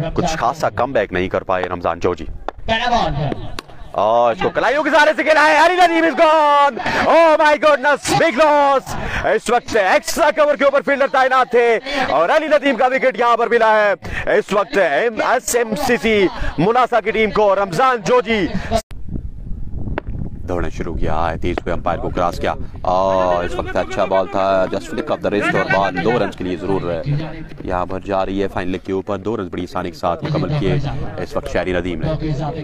कुछ खासा कमबैक नहीं कर पाए रमजान जोजी। और इसको कलाइयों के सहारे से खेला है। Ali Nadeem is gone. Oh my goodness, big loss. इस वक्त एक्स्ट्रा कवर के ऊपर फील्डर तैनात थे और अली नदीम का विकेट यहां पर मिला है। इस वक्त एसएमसीसी मुनासा की टीम को रमजान जोजी दौड़ना शुरू किया है, तेज पे अंपायर को क्रॉस किया और इस वक्त अच्छा बॉल था, just flick off the wrist और बॉल 2 रन के लिए जरूर यहाँ पर जा रही है फाइन लेग के ऊपर। 2 रन बड़ी आसानी के साथ मुकम्मल किए इस वक्त शहरी नदीम ने।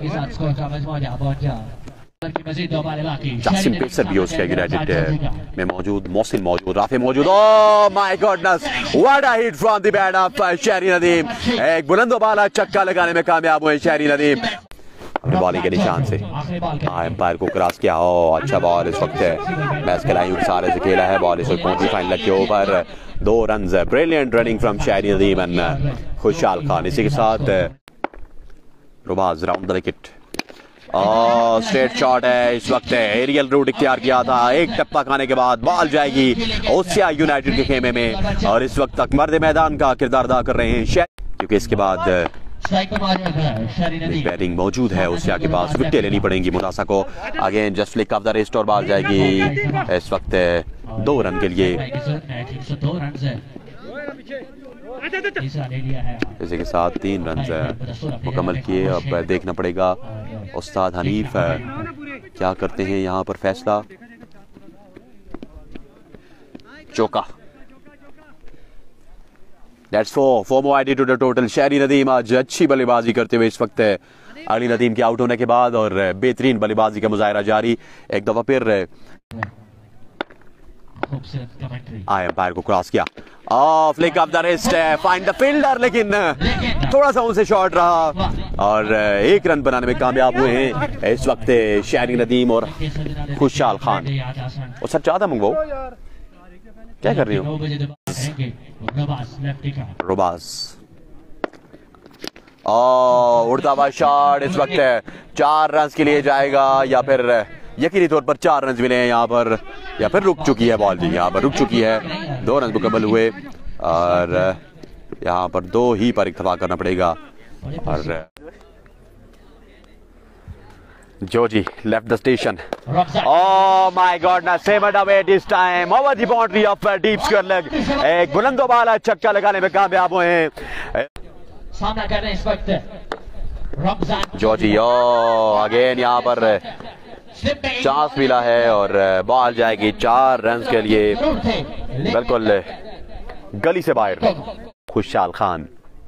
जासिम पेसर भी उसके यूनाइटेड में मौजूद, मोहसिन मौजूद, राफे मौजूद। Oh my goodness, what a hit from the bat of Shahri Nadeem. एक बुलंदबाला छक्का लगाने में कामयाब हुए शहरी नदीम अपने बॉलिंग के निशान से। एम्पायर को क्रॉस किया। और अच्छा बॉल इस वक्त मैच के लाइन सारे से खेला है, बॉल इस वक्त पहुंची फाइनल के ऊपर। 2 रन, ब्रिलियंट रनिंग फ्रॉम शहरी नदीम एंड खुशहाल खान। इसी के साथ रुबाज राउंड द विकेट और स्ट्रेट शॉट है। इस वक्त एरियल रूट इख्तियार किया था, एक टप्पा खाने के बाद बॉल जाएगी ओसिया यूनाइटेड के खेमे में और इस वक्त तक मर्द मैदान का किरदार अदा कर रहे हैं क्योंकि इसके बाद बैटिंग मौजूद है ओसिया के पास। विकेटें लेनी पड़ेंगी मुनासा को। Again just flick off the wrist और बॉल जाएगी इस वक्त 2 रन के लिए। इसी के साथ 3 रन मुकम्मल किए। अब देखना पड़ेगा उस्ताद हनीफ क्या करते हैं यहाँ पर फैसला। चौका, That's 4 more added to the total। शहरी नदीम आज अच्छी बल्लेबाजी करते हुए इस वक्त अली नदीम के आउट होने के बाद और बेहतरीन बल्लेबाजी का मुजाहरा जारी। एक दफा फिर एम्पायर को क्रॉस किया, flick off the wrist, find the fielder, लेकिन थोड़ा सा उनसे शॉर्ट रहा और 1 रन बनाने में कामयाब हुए हैं इस वक्त शहरी नदीम और खुशहाल खान। और सच चाहता मंगवाओ, क्या कर रही हो रुबास? उड़ता हुआ शॉट इस वक्त 4 रन के लिए जाएगा या फिर यकीनी तौर पर 4 रन मिले हैं यहाँ पर, या फिर रुक चुकी है बॉल जी, यहाँ पर रुक चुकी है। 2 रन मुकम्मल हुए और यहाँ पर 2 ही पर इत्तफाक करना पड़ेगा। और Joji left the station. Oh my goodness, saved away this time over the boundary of deep square leg. एक बुलंदोबाला छक्का लगाने में कामयाब हुए हैं सामना कर रहे हैं इस वक्त Joji। अगेन यहाँ पर चांस मिला है और बॉल जाएगी 4 रन के लिए, बिल्कुल गली से बाहर। खुशहाल खान,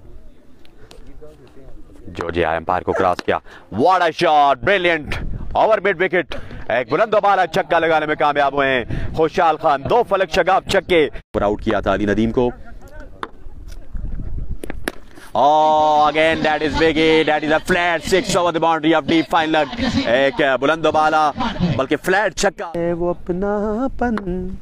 जोजी एम्पायर को क्रॉस किया, what a shot, brilliant over mid wicket. एक बुलंदबाला छक्का लगाने में कामयाब हुए हैं खुशहाल खान। 2 फलक शगाफ छक्के पर आउट किया था अली नदीम को। Again that is big, that is a flat 6 over the boundary of deep fine leg. एक बुलंदबाला बल्कि फ्लैट छक्का, वो अपनापन।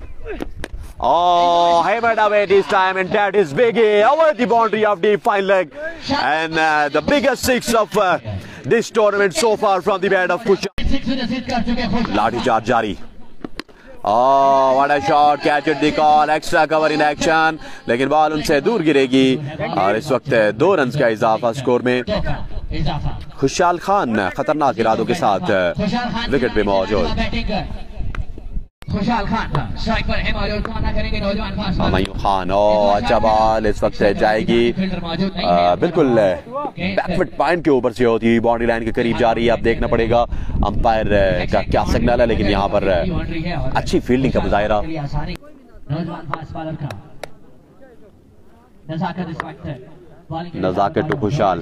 Hammered away this time and that is Biggie over the boundary of the fine leg and the biggest 6 of this tournament so far from the bat of Kushal। Lathi charge जारी। what a shot, catch it the call, extra cover in action, लेकिन ball उनसे दूर गिरेगी और इस वक्त 2 run का इजाफा स्कोर में। खुशहाल खान खतरनाक इरादों के साथ विकेट पे मौजूद। खुशहाल खान स्ट्राइक पर है मौजूद, सामना करेंगे नौजवान फास्ट खान। अच्छा बॉल इस वक्त जाएगी बिल्कुल बैकफुट पॉइंट के ऊपर से होती हुई बाउंड्री लाइन के करीब जा रही है। अब देखना पड़ेगा अंपायर का क्या सिग्नल है, लेकिन यहाँ पर अच्छी फील्डिंग का मुजाहिरा। नजाकत to खुशहाल,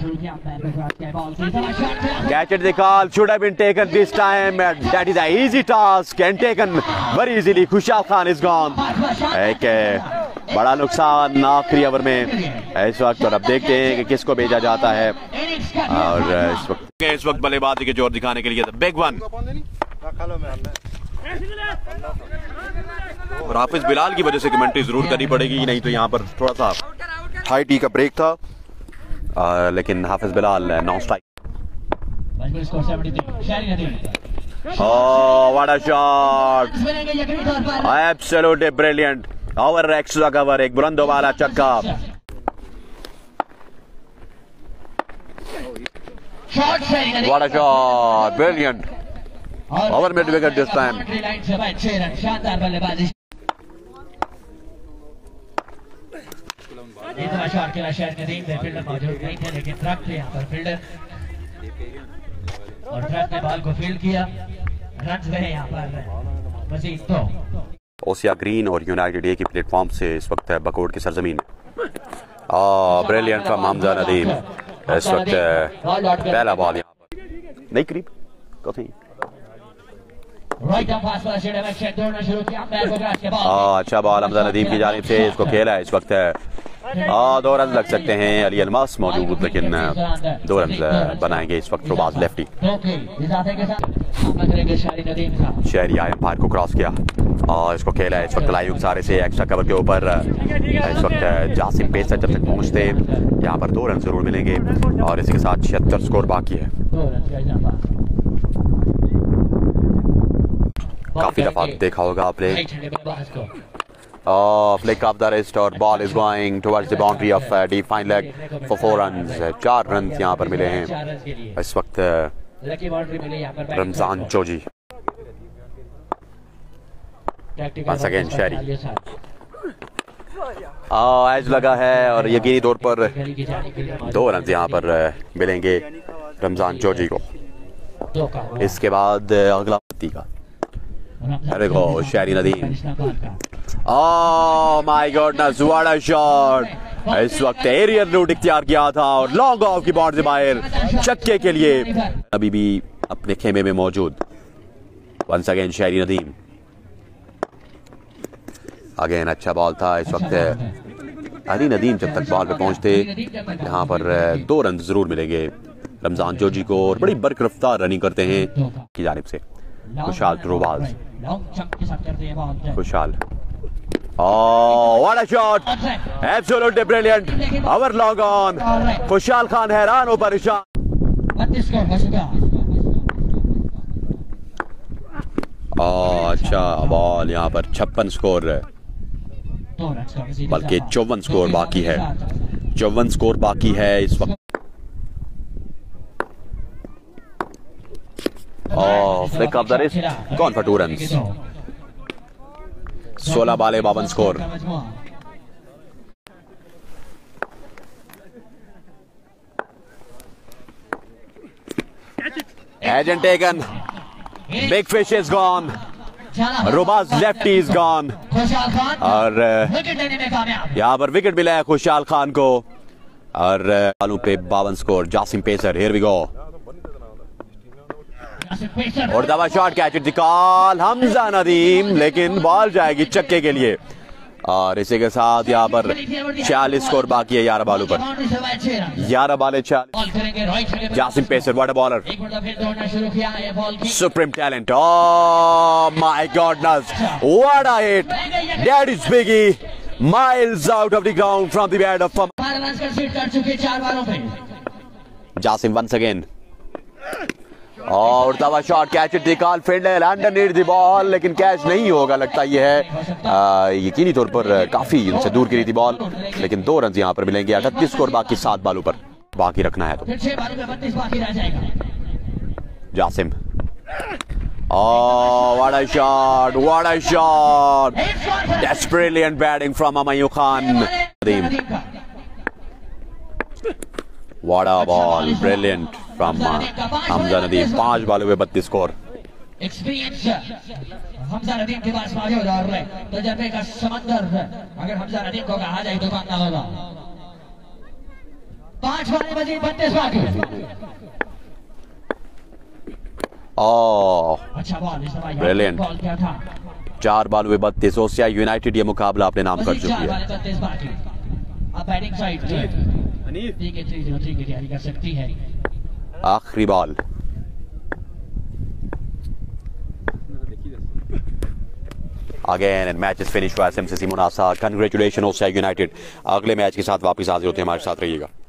catch it the call, should have been taken this time, that is an easy task and taken very easily। खुशहाल खान is gone। एक बड़ा नुकसान आखिरी ओवर में इस वक्त, और अब देखते हैं कि किसको भेजा जाता है। और इस वक्त बल्लेबाजी के जोर दिखाने के लिए बिग वन और हाफिज बिलाल की वजह से कमेंट्री जरूर करनी पड़ेगी, नहीं तो यहाँ पर थोड़ा सा हाई टी का ब्रेक था, लेकिन Hafiz Bilal non strike. What a shot, absolutely brilliant over extra cover, एक बुलंदोबाला छक्का। What a shot! Brilliant! Over mid wicket this time. शानदार बल्लेबाजी। शॉट खेला शायद नदीम थे, फील्डर मौजूद नहीं थे लेकिन ट्रक थे यहाँ पर फील्डर, और ट्रक ने बॉल को फील्ड किया। रन रहे यहाँ पर मजीद दो। ओसिया ग्रीन और यूनाइटेड ए की प्लेटफॉर्म से इस वक्त बकोट की सरजमीन में। Brilliant from Hamza Nadeem. इस वक्त पहला बॉल यहाँ पर नहीं करीब काफी। अच्छा बॉल हमजा नदीम की जानिब से इसको खेला है। इस वक्त 2 रन लग सकते हैं। अली अलमास मौजूद लेकिन 2 रन बनाएंगे इस वक्त रोबाज लेफ्टी। शहरी एम्पायर को क्रॉस किया और इसको खेला है। इस वक्त लाइव सारे से एक्स्ट्रा कवर के ऊपर इस वक्त जासिम पेसर जब तक पहुंचते यहाँ पर 2 रन जरूर मिलेंगे और इसी के साथ 76 स्कोर बाकी है। काफी दफा देखा होगा आपने। Flick of the wrist और ball is going towards the boundary of deep fine leg for 4 runs. 4 run यहाँ पर मिले हैं इस वक्त। रमजान चौजी once again शहरी एज लगा है और यकीनी तौर पर 2 रन यहाँ पर मिलेंगे रमजान चौजी को। इसके बाद अगला पत्ती का Shahri Nadeem. My goodness what a shot! इस वक्त एरियल रूट इख्तियार किया था और लॉन्ग ऑफ की बाउंड्री बाहर छक्के के लिए अभी भी अपने खेमे में मौजूद। वंस अगेन शहरी नदीम। अगेन अच्छा बॉल था। इस वक्त अली नदीम जब तक बॉल पे पहुंचते यहाँ पर 2 रन जरूर मिलेंगे रमजान चौजी को और बड़ी बरकरफ्तार रनिंग करते हैं की जानिब से। खुशाल थ्रोबाज। Khushal what a shot! Absolutely brilliant. Over long on. Khushal Khan हैरान हो परेशान। अच्छा बॉल यहाँ पर 56 स्कोर बल्कि 54 स्कोर बाकी है। 54 स्कोर बाकी है इस वक्त। Flick off the wrist gone for 2 run. 16 बाले 52 score. Agent taken. Big fish is gone. Robaz lefty is gone और यहाँ पर विकेट मिला है खुशाल खान को और बालों पे 52 score. Jasim pacer here we go और दबा shot catch it the call Hamza Nadeem लेकिन बॉल जाएगी छक्के के लिए और इसी के साथ यहाँ पर 46 स्कोर बाकी है 11 बालों पर। 11 बाले 40। Jasim pacer what a bowler. Supreme talent. Oh my goodness what a hit! That is biggie miles out of the ground from the bat of Jasim once again और दवा shot catch it the call fielder underneath the ball लेकिन catch नहीं होगा लगता ये है। यकीनी तौर पर काफी उनसे दूर गिरी थी बॉल लेकिन 2 रन यहाँ पर मिलेंगे। 38 स्कोर बाकी 7 बालों पर बाकी रखना है तो। Jasim what a shot! What a shot! That's brilliant batting from Amayyu Khan. What a ball! Brilliant from Hamza Nadeem. 5 बालों में 32 स्कोर। एक्सपीरियंस हमजा नदीम के पास मौजूद और तजर्बे का समंदर अगर हमजा नदीम को कहा जाए तो मानना होगा। 5 बालें मजीद 32 बाकी। अच्छा बॉल ब्रिलियंट। 4 बालों में 32। ओसिया यूनाइटेड ये मुकाबला अपने नाम कर चुकी है। आखिरी ball again and match is finish for SMCC Munasa. Congratulation Osia united. अगले मैच के साथ वापस हाजिर होते हैं, हमारे साथ रहिएगा।